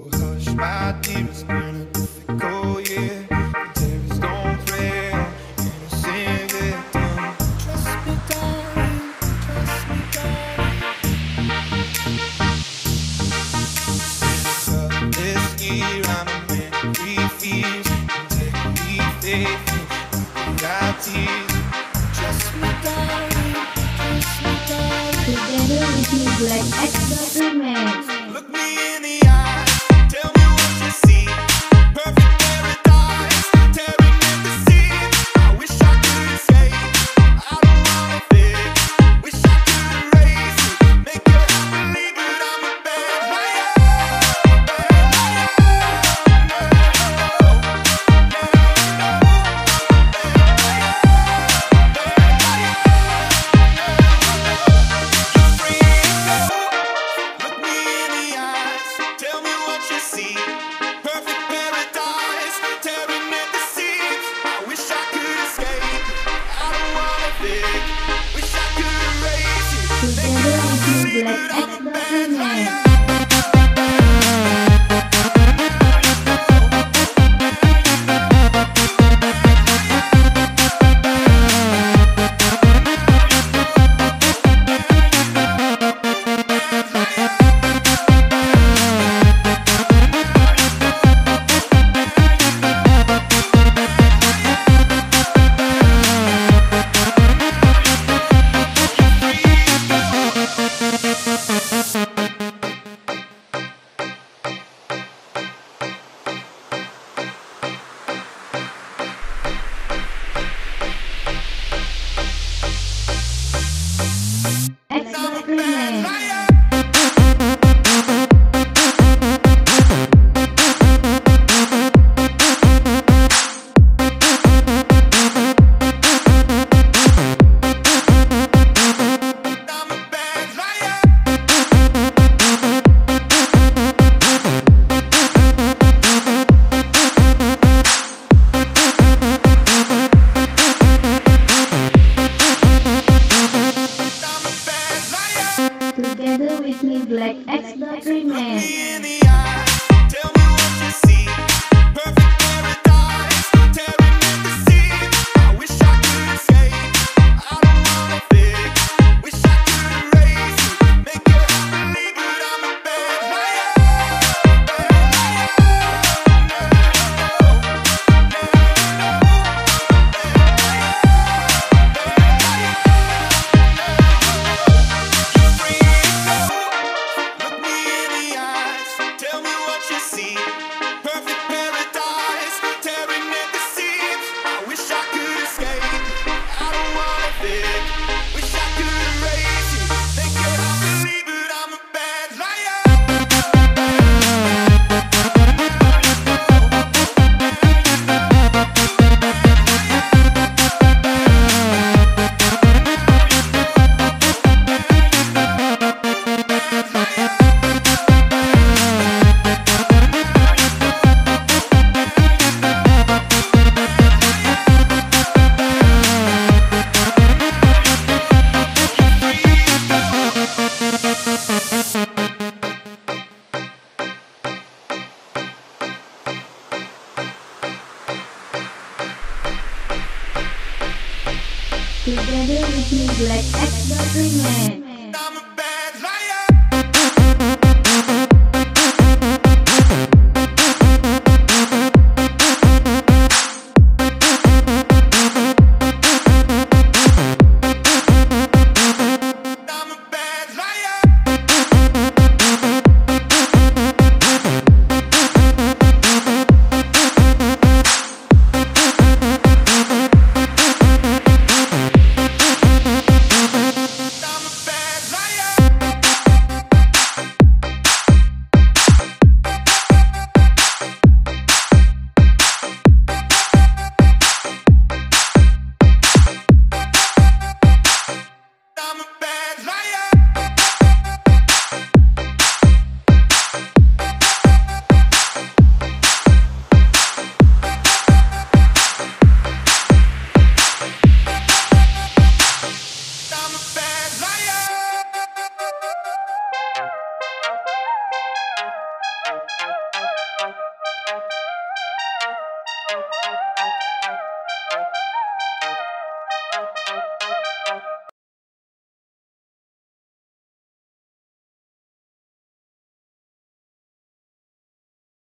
hush, my dear, it's been a difficult year. Terrorists don't pray on innocent victims. Trust me, darling, trust me, darling. This year I'm a man who refused integrity, faith, and got tears. Trust me, darling, trust me, darling. Together with me, Black Xdot Rimex. Look me in the eye, tell me what you see. Perfect paradise, tearing at the seams. I wish I could escape, I don't wanna think. Wish I could erase it, make your heart believe that I'm a bad liar. Look me in the eyes, tell me what you see. Perfect paradise, tearing at the seams. I wish I could escape, I don't wanna think. Wish I could erase it, make your Together heart with me, believe Black that I'm a Xdot bad Rimex. liar. Xdot Rimex. I'm a bad liar. I'm a bad liar. Together with me, Black Xdot Rimex. Me in the eye, tell me what you see. Perfect paradise, tearing at the seams. I wish I could escape, I don't wanna think. Wish I could erase it, make your heart believe that I'm a bad liar. Look me in the eyes, tell me what you see. Perfect paradise, tearing at the seams. I wish I could escape, I don't wanna think. Wish I could erase it, make your heart believe that I'm a bad liar. Together with me, Black Xdot Rimex.